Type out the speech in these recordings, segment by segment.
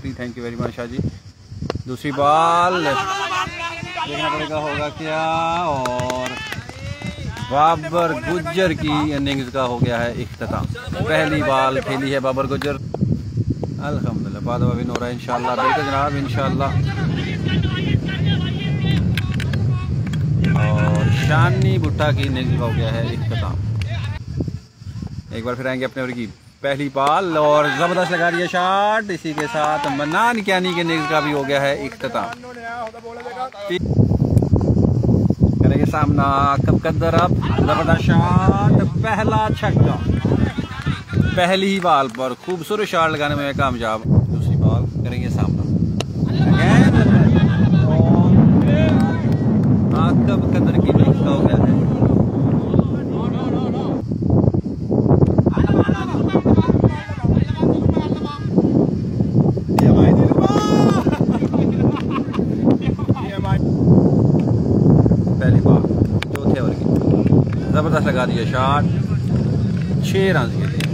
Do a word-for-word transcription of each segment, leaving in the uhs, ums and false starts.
Chaudhary, thank you very much Shah ji. दूसरी ball देखना पड़ेगा होगा क्या, और बाबर गुज्जर की इनिंग्स का हो गया है इख्तिताम। पहली बॉल खेली है बाबर गुज्जर, अल्हम्दुलिल्लाह बाद विन हो रहा है इंशाल्लाह। बिल्कुल जनाब इंशाल्लाह। और शानी भुट्टा की इनिंग्स का हो गया है इख्तिताम। एक बार फिर आएंगे अपने ओवर की पहली बॉल और जबरदस्त लगा रही है शॉट। इसी के साथ मन्नान कियानी के इनिंग्स का भी हो गया है इख्तिताम। करेंगे सामना कब कदर, अब जबरदस्त शॉट, पहला छक्का पहली ही बॉल पर, खूबसूरत शॉट लगाने में कामयाब। दूसरी बॉल करेंगे सामना, कब कदर की इनिंग्स का हो गया है। पहली बॉल चौथे ओवर की, जबरदस्त लगा दिया शॉट, छह रन के लिए।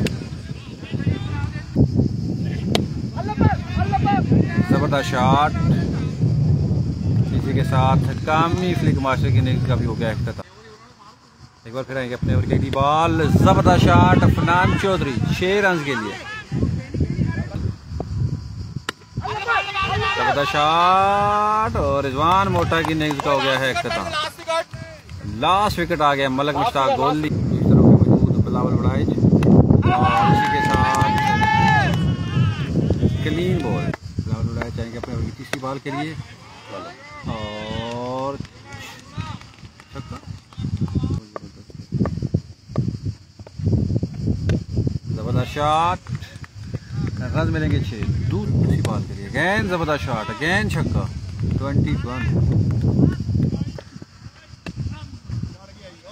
जबरदस्त शॉट, इसी के साथ कामी फ्लिक मास्टर की इनिंग्स का भी हो गया इख्तिताम। एक बार फिर आएंगे अपने ओवर की अगली बॉल, जबरदस्त शॉट अफनान चौधरी, छह रन के लिए। जबरदस्त शॉट और रिजवान मोटा की इनिंग्स का हो गया है इख्तिताम। लास्ट विकेट आ गया मलक मुश्ताक गोली, इस तरह के मौजूद बिलावल बड़ाइज, और इसी के साथ क्लीन बॉल। बिलावल बड़ाइज जाएंगे अपने ओवर की तीसरी बॉल के लिए और छक्का, जबरदस्त शॉट, रन मिलेंगे छह। दूसरी बॉल के लिए अगेन जबरदस्त शॉट, अगेन छक्का, ट्वेंटी वन।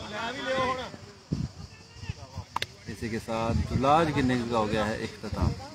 इसी के साथ दुलाज की इनिंग्स का हो गया है इख्तिताम।